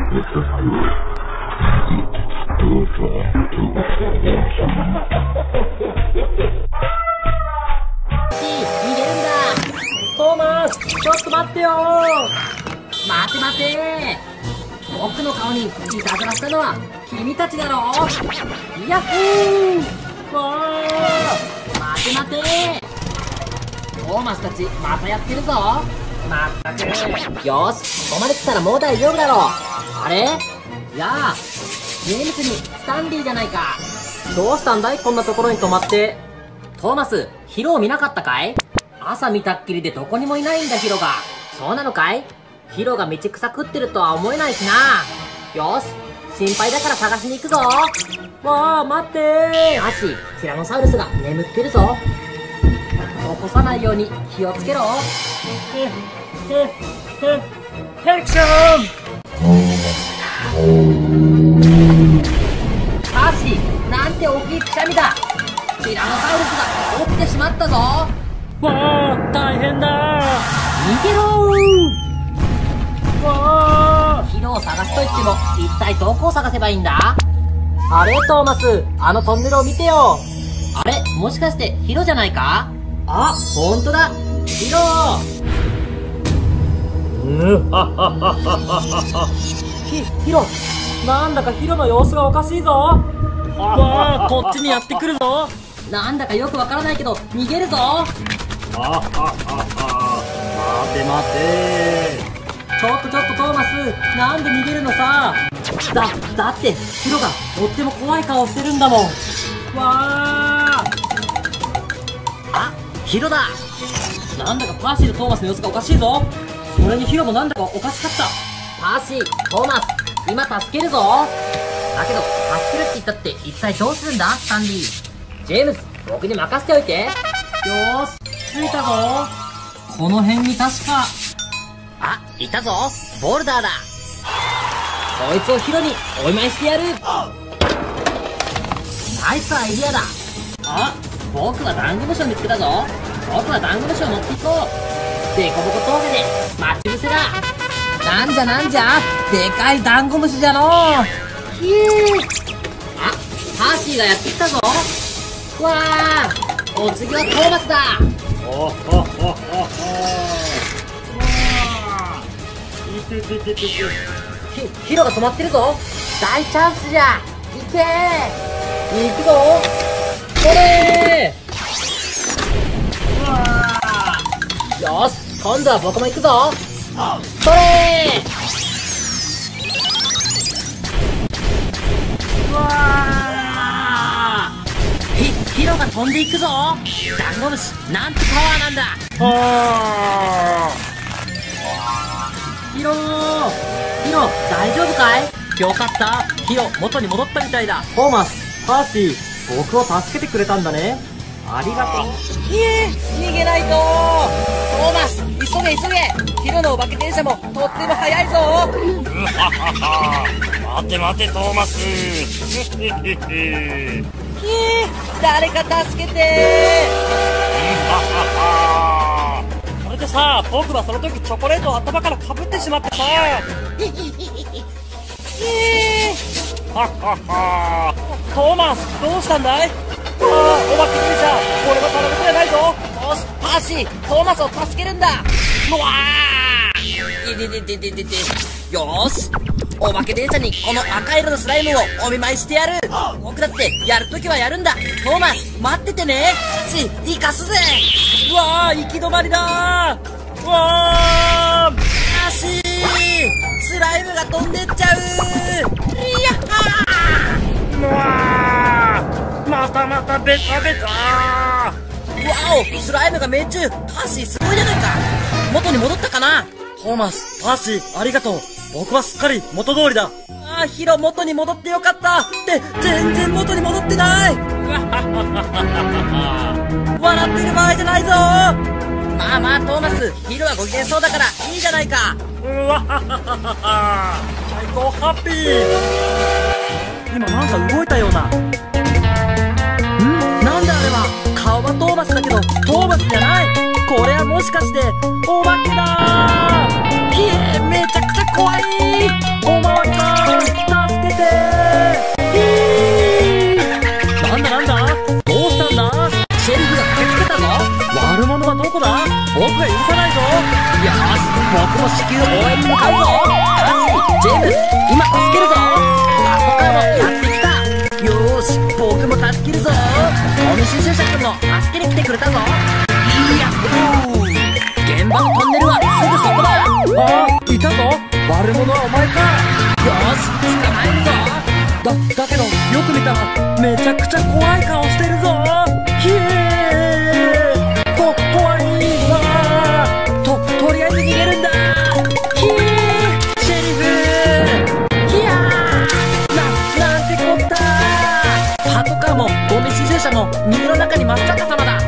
逃げるんだ。トーマス、ちょっと待ってよー。待て待てー。僕の顔にいたずらしたのは君たちだろ。ヤッホー。わー、待て待てー。トーマスたちまたやってるぞ。まったく。よし、ここまで来たらもう大丈夫だろう。あれ、やあ、ジェームスにスタンリーじゃないか。どうしたんだい、こんなところに泊まって。トーマス、ヒロを見なかったかい？朝見たっきりでどこにもいないんだ、ヒロが。そうなのかい？ヒロが道草食ってるとは思えないしな。よし、心配だから探しに行くぞ。わあ、待ってー。アシ、ティラノサウルスが眠ってるぞ。起こさないように気をつけろ。 ヘクション。 アシ、なんて大きいくしゃみだ。ティラノサウルスが起きてしまったぞ。 わあ、大変だ。 逃げろー。 わあ。 ヒロを探すと言っても、一体どこを探せばいいんだ？あれ、トーマス、あのトンネルを見てよ。あれ、もしかしてヒロじゃないか？あ、ほんとだ。ヒロヒロ、なんだかヒロの様子がおかしいぞ。 わあ、こっちにやってくるぞ。 なんだかよくわからないけど、逃げるぞ。 待て待て。 ちょっとトーマス、なんで逃げるのさ。だってヒロがとっても怖い顔してるんだもん。わあ、あ、ヒロだ。なんだかパーシーとトーマスの様子がおかしいぞ。それにヒロもなんだかおかしかった。パーシー、トーマス、今助けるぞ。だけど助けるって言ったって一体どうするんだ、スタンリー。ジェームス、僕に任せておいて。よーし、着いたぞ。この辺に確か。あ、いたぞ、ボルダーだ。こいつをヒロにお見舞いしてやる。ナイスアイディアだ。あ、僕はダンゴムシを見つけたぞ。僕はダンゴムシを持っていこう。デコボコ峠で待ち伏せだ。なんじゃでかいダンゴムシじゃのー。ひえー。あ、パーシーがやってきたぞ。わあ、お次はトーマスだ。ヒロが止まってるぞ。大チャンスじゃ。行けー。行くぞ。それー。よし、今度は僕も行くぞ。それー。うわー。ヒロが飛んでいくぞ。ダンゴムシ、なんてパワーなんだ。ヒロ、大丈夫かい？よかった。ヒロ、元に戻ったみたいだ。トーマス、パーシー、僕を助けてくれたんだね。ありがとう。いえ、逃げないと。トーマス、急げ。ヒロのお化け電車もとっても速いぞ。 待て、トーマス。 誰か助けて。 それでさ、僕はその時チョコレートを頭からかぶってしまってさ。トーマス、どうしたんだい？お化け電車、これはただ事じゃないぞ。 よし、パーシー、トーマスを助けるんだ。うわー。よーし、お化け電車にこの赤色のスライムをお見舞いしてやる。僕だってやるときはやるんだ。トーマス、待っててね。生かすぜ。 うわー、行き止まりだー。うわー、 足スライムが飛んでっちゃう。いやっはー。うわー、またベタベター。 わお、スライムが命中。パーシーすごいじゃないか。元に戻ったかな。 トーマス、パーシー、ありがとう。僕はすっかり元通りだ。 ああ、ヒロ元に戻ってよかった。って全然元に戻ってない。笑ってる場合じゃないぞ。まあトーマス、ヒロはご機嫌そうだからいいじゃないか。 うわははは、最高ハッピー。 今なんか動いたような。なんだあれは。顔はトーマスだけどトーマスじゃない。これはもしかしてお化けだー。めちゃくちゃ怖い。おまわりさジェームス、今助けるぞ。パトカーもやってきた。よーし、僕も助けるぞ。ゴミ収集車くんも助けに来てくれたぞ。いやっほー、現場のトンネルはすぐそこだ。 ああ、いたぞ。悪者はお前か。 よーし、捕まえるぞ。 だけどよく見たらめちゃくちゃ怖い顔してるぞ。ひえー、怖いわ。とりあえず逃げるんだ。ひえー、シェリフ。ひやー、なんてこった。パトカーもゴミ収集車も水の中に真っ逆さまだ。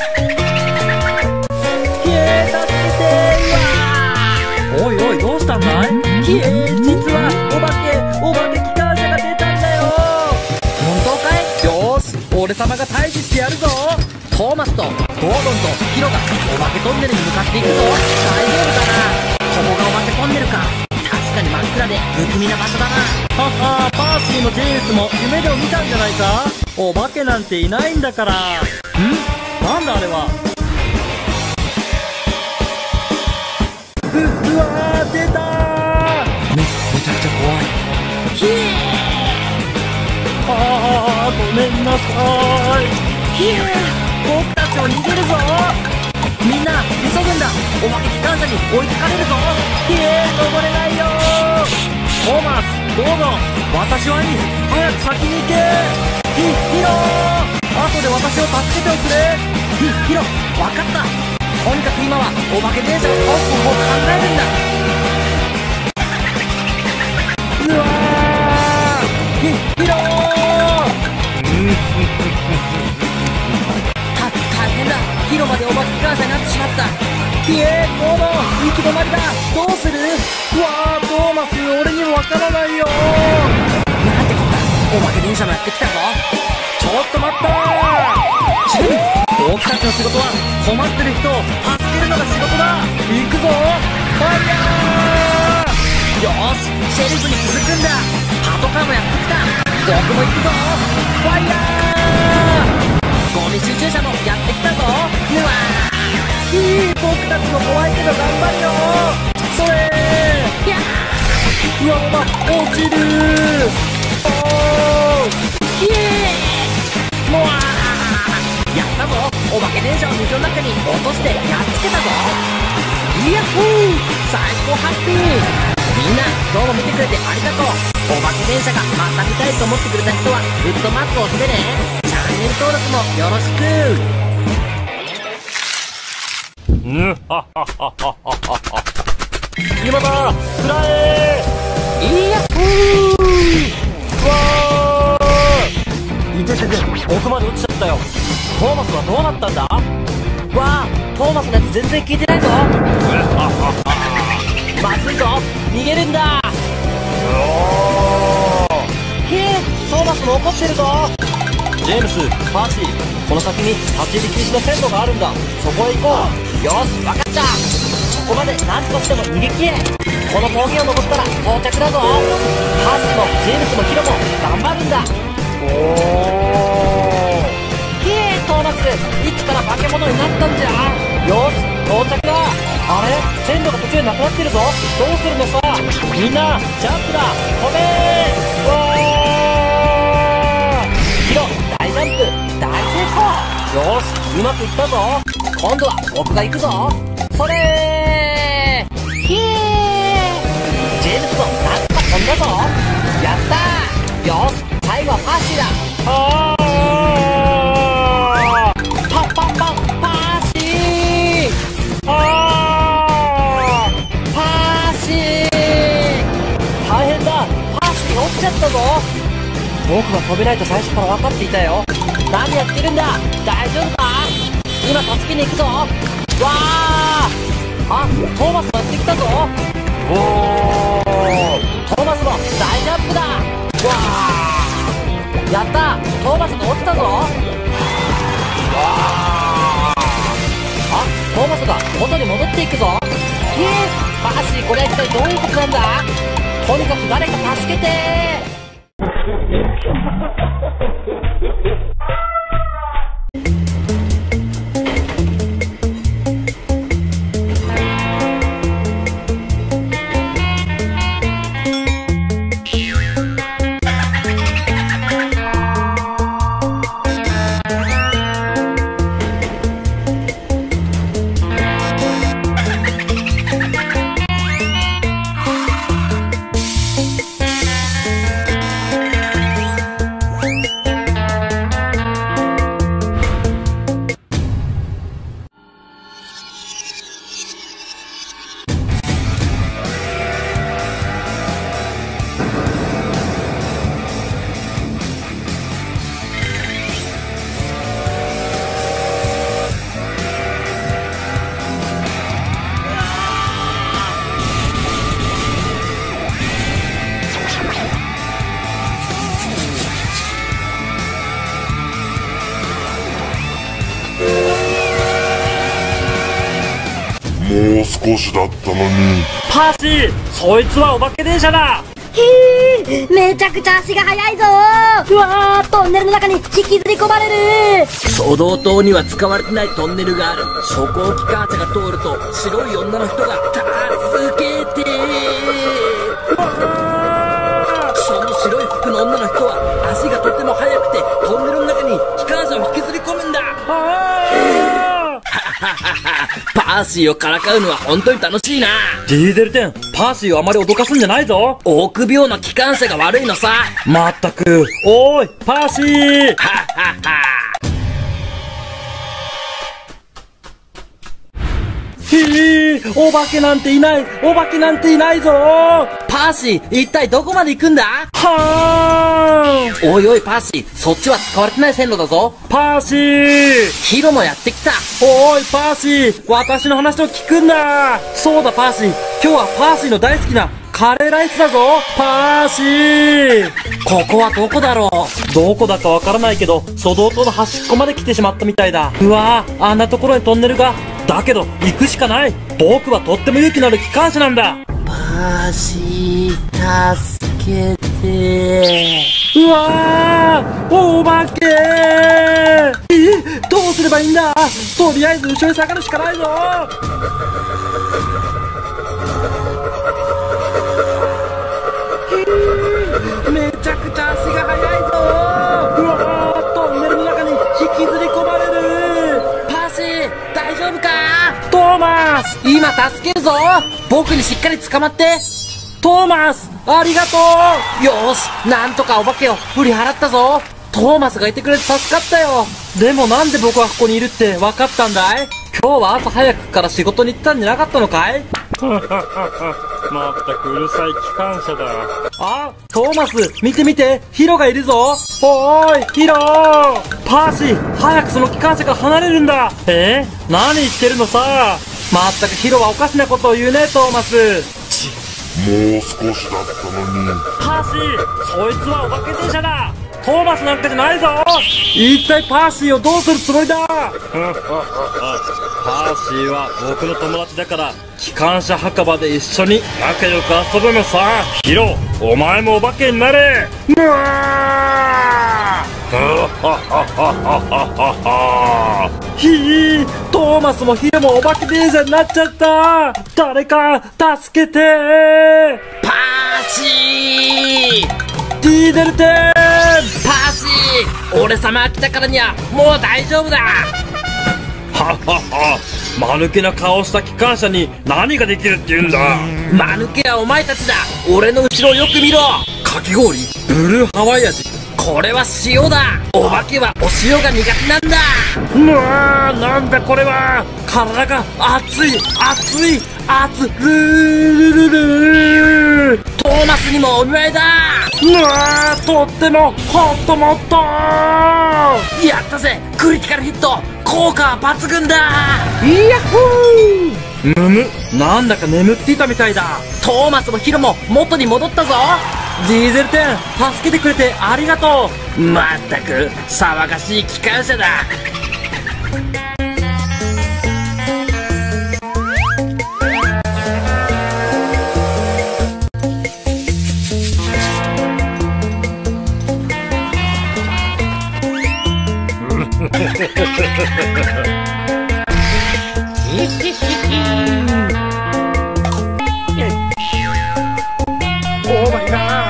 ひえー、助けてー。うわー、おいおい、どうしたんだい。ひえー、実はお化け機関車が出たんだよ。 本当かい。 よーし、俺様が退治してやるぞ。 トーマスとゴードンとヒロがお化けトンネルに向かっていくぞ。大丈夫かな。ここがお化けトンネルか。確かに真っ暗で不気味な場所だな。 はは、パーシーもジェームスも夢でも見たんじゃないか。お化けなんていないんだから。なんだあれは。うわー、出たー。めちゃくちゃ怖い。 ひえあー、ごめんなさい。 ひえ、僕たちを逃げるぞ。みんな急ぐんだ。お化け機関車に追いつかれるぞ。 ひえ、登れないよー。トーマス、どうぞ。私はいい。早く先に行け。ヒロー、後で私を助けておくれ。 ヒロ、わかった。とにかく今はお化け電車を倒す方法を考えるんだ。 うわー、ヒロー。 大変だ。ヒロまでお化け機関車になってしまった。 ひえー、ゴードン、行き止まりだ。どうする。うわー、トーマス、俺にもわからないよ。 なんてこった。お化け電車もやってきたぞ。 ちょっと待ったー。 チル、僕たちの仕事は困ってる人を助けるのが仕事だ。 行くぞ。ファイヤー。 よーし、シェリフに続くんだ。パトカーもやってきた。僕も行くぞ。ファイヤー。ゴミ収集車もやってきたぞ。うわいい、僕たちも怖いけど頑張るよ。それー、やー。やば、落ちる。おー、 ひえー、もわー。やったぞ。お化け電車を水の中に落としてやっつけたぞ。イヤッホー、最高ハッピー。みんな今日も見てくれてありがとう。お化け電車がまた見たいと思ってくれた人はグッドマークを押してね。チャンネル登録もよろしく。 今だ、くらえイヤッホー。 わー、いててて、奥まで落ちちゃったよ。トーマスはどうなったんだ。 わー、トーマスのやつ全然聞いてないぞ。まずいぞ、逃げるんだ。へえ、トーマスも怒ってるぞ。 ジェームス、パーシー、この先に立ち入り禁止の線路があるんだ。そこへ行こう。 よし、わかった。そこまで何としても逃げ切れ。この峠を登ったら到着だぞ。パーシーもジェームスもヒロも頑張るんだ。 おー。 へえ、トーマス、いつから化け物になったんじゃ。 よし、到着だ。あれ、線路が途中でなくなってるぞ。どうするのさ。みんなジャンプだ。飛べー。わー。 ヒロ、大ジャンプ大成功。 よし、うまくいったぞ。 今度は僕が行くぞ。それー、ひえー、ジェームスもなんとか飛んだぞ。やったー。よし、最後はパーシーだ。 あパッパッパッパーシー。パーシー。 大変だ。パーシーが落ちちゃったぞ。僕は飛べないと最初から分かっていたよ。 何やってるんだ。大丈夫か。今助けに行くぞ。わー、あ、トーマスもやってきたぞ。 おー、 トーマスも大ジャンプだ。わー、やった。トーマスが落ちたぞ。わー、あ、トーマスが元に戻っていくぞ。パーシー、これは一体どういうことなんだ。とにかく誰か助けて。 もう少しだったのに。 パーシー、そいつはお化け電車だ。 めちゃくちゃ足が速いぞー。うわー、トンネルの中に引きずり込まれる。 書道塔には使われてないトンネルがある。初号機関車が通ると白い女の人が助けて。その白い服の女の人は足がとても速くてトンネルの中に機関車を引きずり込むんだ。パーシーをからかうのは本当に楽しいな。 ディーゼル10、パーシーをあまり脅かすんじゃないぞ。 臆病な機関車が悪いのさ。 まったく。おーい、パーシー。 はっはっは。 お化けなんていない。お化けなんていないぞ。 パーシー、一体どこまで行くんだ？ はーん。 おいおいパーシー、そっちは使われてない線路だぞ。 パーシー。 ヒロもやってきた。 おーい、パーシー。私の話を聞くんだ。そうだ、パーシー。今日はパーシーの大好きなカレーライスだぞ。パーシー。 ここはどこだろう？ どこだかわからないけど、書道塔の端っこまで来てしまったみたいだ。うわぁ、あんなところにトンネルが。だけど、行くしかない。僕はとっても勇気のある機関車なんだ。 パーシー、助けて。 うわぁ、お化けどうすればいいんだ。とりあえず後ろに下がるしかないぞ。めちゃくちゃ足が速いぞ。うわー、トンネルの中に引きずり込まれる。 パーシー、大丈夫か？ トーマス。 今助けるぞ。僕にしっかり捕まって。 トーマス、ありがとう。 よーし、なんとかお化けを振り払ったぞ。トーマスがいてくれて助かったよ。 でもなんで僕はここにいるって分かったんだい？今日は朝早くから仕事に行ったんじゃなかったのかい？まったくうるさい機関車だ。あ、トーマス、見て見て、ヒロがいるぞ。おーい、ヒロー。パーシー、早くその機関車から離れるんだ。何言ってるのさ。まったくヒロはおかしなことを言うね、トーマス。 もう少しだったのに。 パーシー、そいつはお化け電車だ。トーマスなんかじゃないぞ。一体パーシーをどうするつもりだ。パーシーは僕の友達だから機関車墓場で一緒に仲良く遊ぶのさ。ヒロ、お前もお化けになれ。うわーひー、トーマスもヒロもお化け電車になっちゃった。誰か助けて。 パーシー、 ディーゼル10。 パーシー、俺様が来たからにはもう大丈夫だ。 はっはっは、間抜けな顔した機関車に何ができるって言うんだ。 間抜けはお前たちだ。俺の後ろをよく見ろ。 かき氷、ブルーハワイ味。 これは塩だ。お化けはお塩が苦手なんだ。 うわー、なんだこれは。体が熱い熱い熱るるるる。 トーマスにもお見舞いだ。 うわー、とってもホットモット。 やったぜ、クリティカルヒット。効果は抜群だ。 イヤッホー。むむ、なんだか眠っていたみたいだ。 トーマスもヒロも元に戻ったぞ。 ディーゼル10、助けてくれてありがとう。 まったく騒がしい機関車だ。 オーマイガー。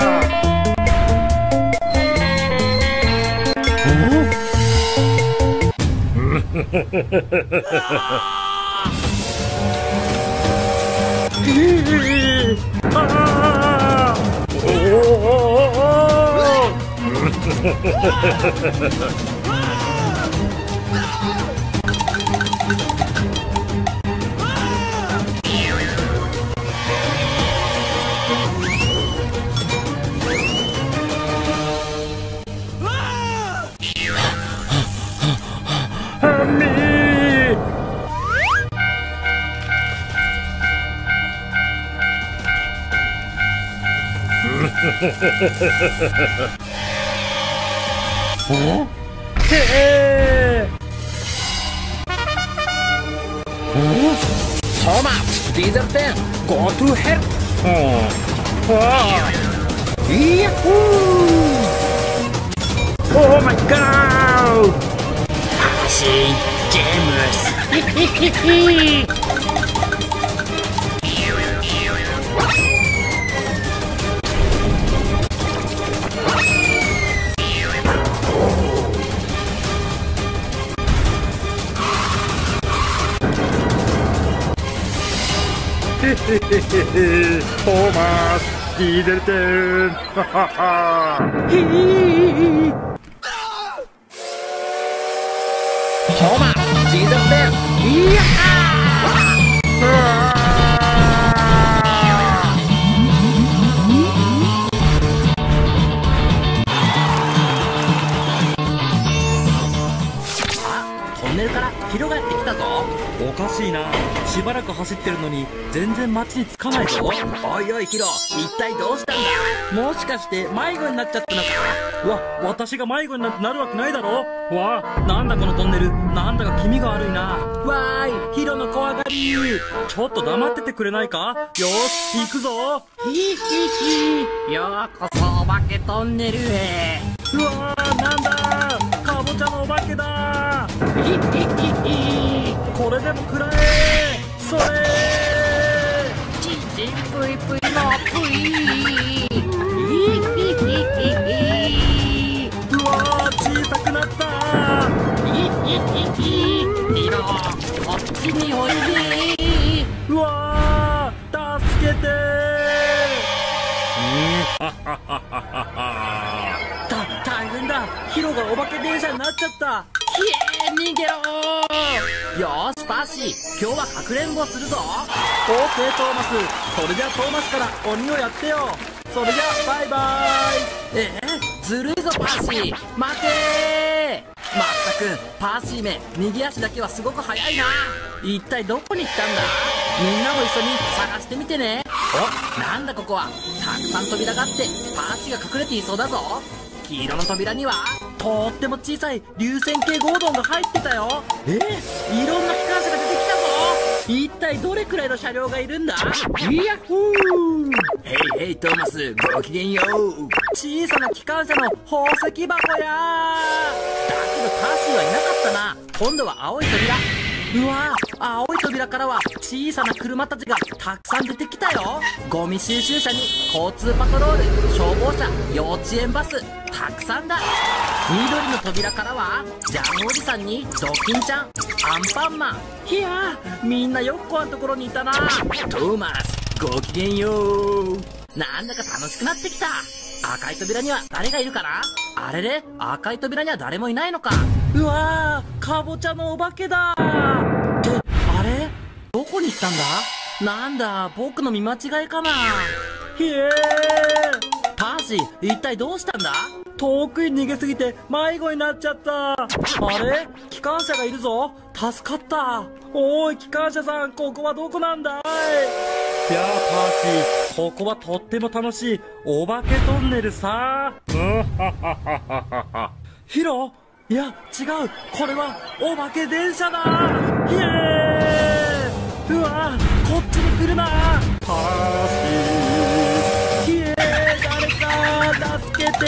ーマスディーゼル10 Go to hell イヤッホー Oh my god パーシージェームストーマスディーゼルテントーマスディーゼルテンいやトンネルからヒロがやってきたぞ。 おかしいな。しばらく走ってるのに全然街に着かないぞ。 おいおいヒロ、一体どうしたんだ。 もしかして迷子になっちゃったのか。私が迷子になんてなるわけないだろ。なんだこのトンネル、なんだか気味が悪いな。わーい、ヒロの怖がり。ちょっと黙っててくれないか。よーし行くぞ。 ヒヒヒ、ようこそお化けトンネルへ。 うわー、なんだかぼちゃのお化けだ。 ヒヒヒヒ、 これでも食らえ。それチチプイプイのプイ。ヒヒヒヒ、 うわー、小さくなった。 ヒヒヒヒ、ヒロこっちにおいで。 うわー、助けて大変だ。ヒロがお化け電車になっちゃった。 ひえ、逃げろー。よーしパーシー、今日はかくれんぼするぞ。 オーケートーマス。それじゃあトーマスから鬼をやってよ。それじゃあバイバイ。 ずるいぞパーシー、待てー。まったくパーシーめ、逃げ足だけはすごく速いな。一体どこに行ったんだ。みんなも一緒に探してみてね。お、なんだここは。たくさん扉があってパーシーが隠れていそうだぞ。黄色の扉にはとっても小さい流線形ゴードンが入ってたよ。 いろんな機関車が出てきたぞ。一体どれくらいの車両がいるんだ。イヤッホー。ヘイヘイトーマス、ごきげんよう。 小さな機関車の宝石箱やー。だけどパーシーはいなかったな。今度は青い扉。うわー、青い扉からは小さな車たちがたくさん出てきたよ。ゴミ収集車に交通パトロール、消防車、幼稚園バス、たくさんだ。緑の扉からはジャムおじさんにドキンちゃん、アンパンマン。いやー、みんなよくこんところにいたな。トーマス、ごきげんよう。なんだか楽しくなってきた。赤い扉には誰がいるかな。あれれ、赤い扉には誰もいないのか。 うわー、かぼちゃのお化けだ。ってあれ、 どこに行ったんだ。なんだ、僕の見間違いかな。 ひえー、 パーシー、一体どうしたんだ。 遠くに逃げすぎて迷子になっちゃった。あれ、機関車がいるぞ。助かった。おーい、機関車さん、ここはどこなんだい。いやー、パーシー、ここはとっても楽しいお化けトンネルさ。ヒロ、いや違う、これはお化け電車だ。イエーイ。うわー、こっちに来るなパーシー。イエーイ、誰か助けて。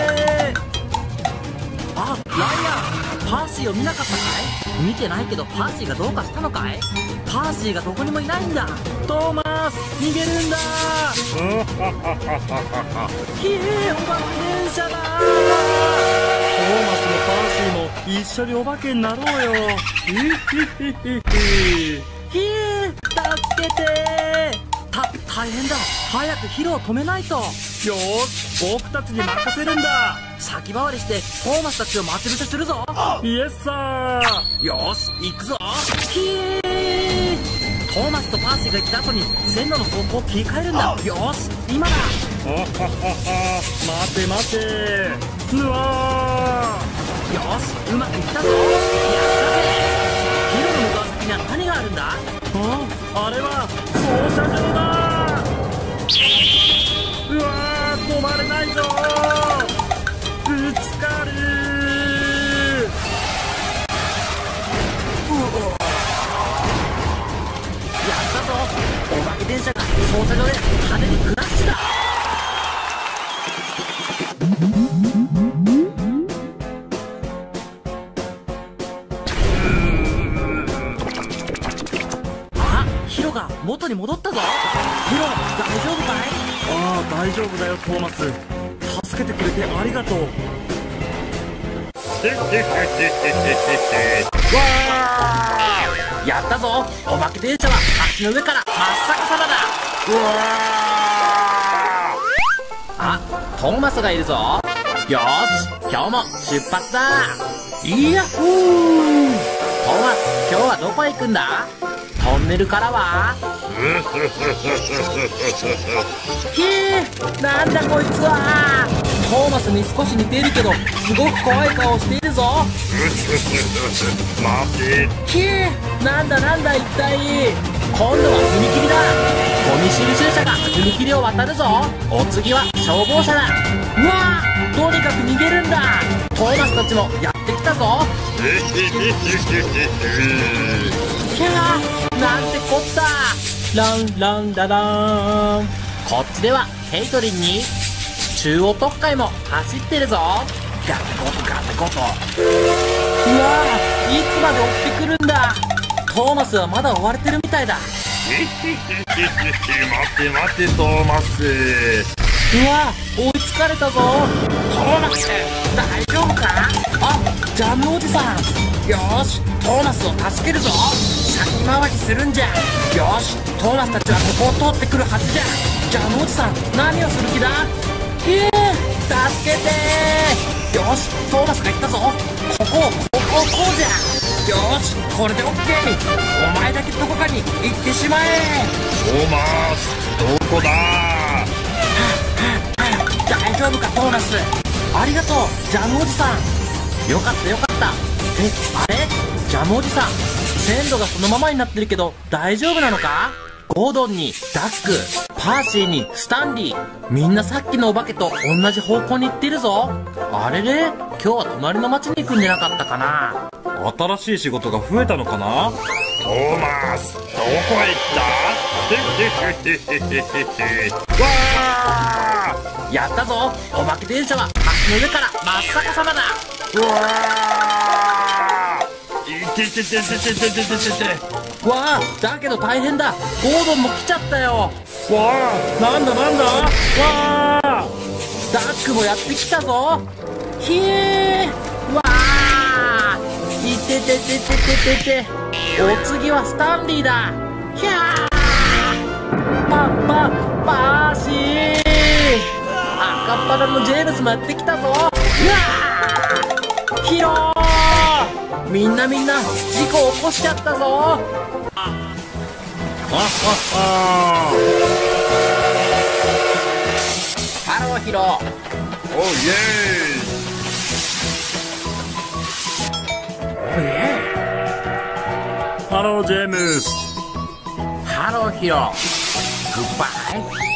あ、ライアン、パーシーを見なかったかい。見てないけどパーシーがどうかしたのかい。パーシーがどこにもいないんだ。 トーマス、逃げるんだ。ひえー、お化け電車だ。トーマスもパーシーも一緒にお化けになろうよ。 ひえー、助けてー。大変だ。早くヒロを止めないと。 よーし、僕たちに任せるんだ。 先回りしてトーマスたちを待ち伏せするぞ。 イエスサー。 よーし、行くぞ。ひえー。トーマスとパーシーが行った後に線路の方向を切り替えるんだ。よーし、今だ。 待て待て。うわー。よーし、うまくいったぞ。やったぜ。ヒロの向かう先には何があるんだ。 あれは操車場だ。うわー、止まれないぞ。ぶつかる。 やった操作上で派手にクラッシュだ。あ、ヒロが元に戻ったぞ。ヒロ、大丈夫かい？ ああ、大丈夫だよトーマス。助けてくれてありがとう。 やったぞ。お化け電車は橋の上から真っ逆さまだ。あ、トーマスがいるぞ。よーし、今日も出発だ。いやっほー。トーマス、今日はどこへ行くんだ？トンネルからはひえ、なんだこいつは。トーマスに少し似ているけどすごく怖い顔しているぞ。 待て。 ひえ、なんだ一体。今度は踏切だ。ゴミ収集車が踏切を渡るぞ。お次は消防車だ。うわー、とにかく逃げるんだ。トーマスたちもやってきたぞ。ひゃー、なんてこった。ランランララーン。こっちではケイトリンに中央特快も走ってるぞ。ガタゴトガタゴト。うわー、いつまで追ってくるんだ。トーマスはまだ追われてるみたいだ。 待てトーマス。 うわ、追いつかれたぞ。トーマス、大丈夫か？あ、ジャムおじさん。よーし、トーマスを助けるぞ。先回りするんじゃ。よーし、トーマスたちはここを通ってくるはずじゃ。ジャムおじさん、何をする気だ？助けてー。よーし、トーマスが言ったぞ。こうじゃ。よーし、これでオッケー。お前だけどこかに行ってしまえ。 トーマス、どこだ？ 大丈夫かトーマス。ありがとうジャムおじさん。よかったよかった。あれ、ジャムおじさん、線路がそのままになってるけど大丈夫なのか？ゴードンにダック、パーシーにスタンリー、みんなさっきのお化けと同じ方向に行ってるぞ。あれれ、今日は隣の町に行くんじゃなかったかな。 新しい仕事が増えたのかな？ トーマス、どこへ行った？わー、やったぞ。お化け電車は橋の上から真っ逆さまだ。 ー、うわー、いててててててててて。 わあ、だけど大変だ。ゴードンも来ちゃったよ。 わあ、なんだわあ、 ダックもやってきたぞ。ひえー、わあ、いててててててて。お次はスタンリーだ。ひゃー、パーシー。赤っ鼻のジェームスもやってきたぞ。うわー、ヒロー、みんな事故起こしちゃったぞ。ハローヒロ。 おう、イエーイ。 ハロージェームス。 ハローヒロ。グッバイ。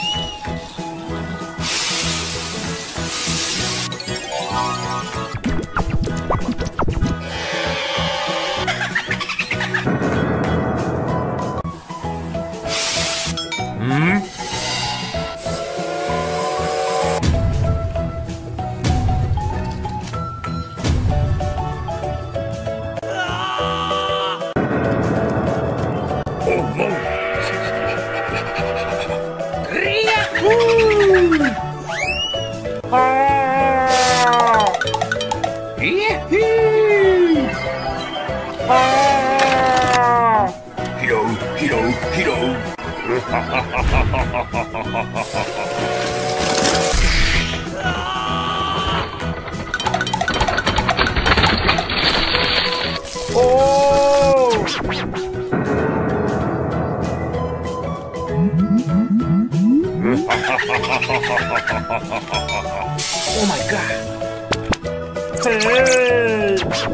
Oh my god! Hey!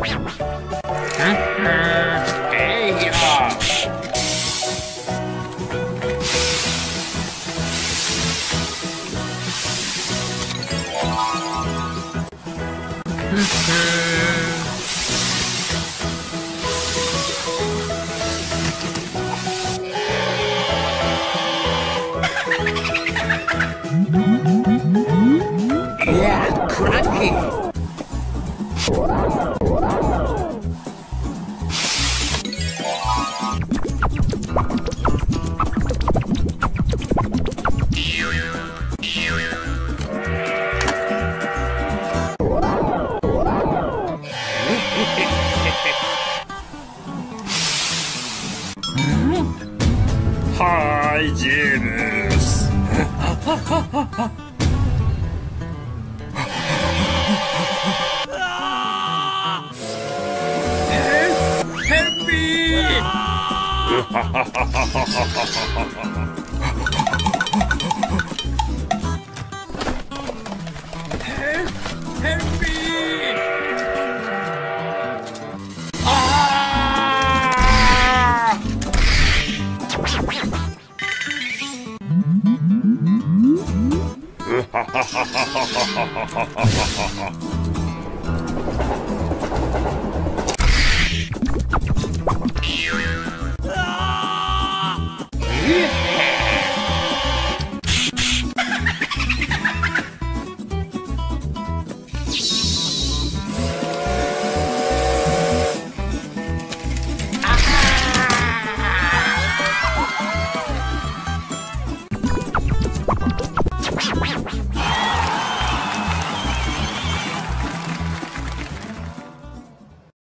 Hey, はい、ジェームス。ヘンビー。ヘンビー。